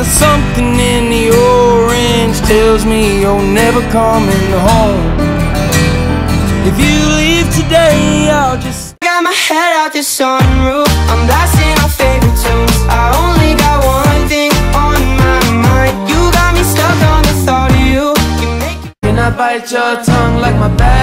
'cause something in the orange tells me you're never coming home. If you leave today, I'll just got my head out the sunroof, I'm blasting our favorite tunes. I only got one thing on my mind. You got me stuck on the thought of you. You make it. Can I bite your tongue like my back?